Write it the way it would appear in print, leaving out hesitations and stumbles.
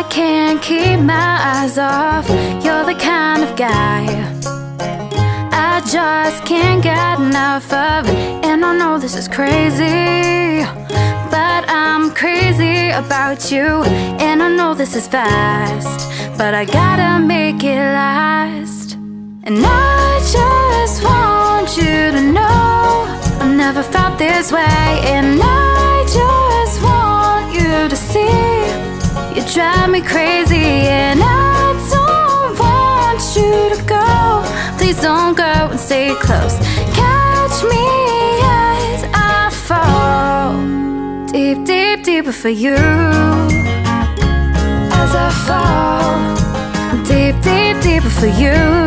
can't keep my eyes off. You're the kind of guy I just can't get enough of. And I know this is crazy, but I'm crazy about you. And I know this is fast, but I gotta make it last. And I just want you to know I've never felt this way. And I just want you to see you drive me crazy. And I don't want you to go. Please don't go and stay close. Catch me as I fall deep, deep, deeper for you. As I fall deep, deep, deeper for you.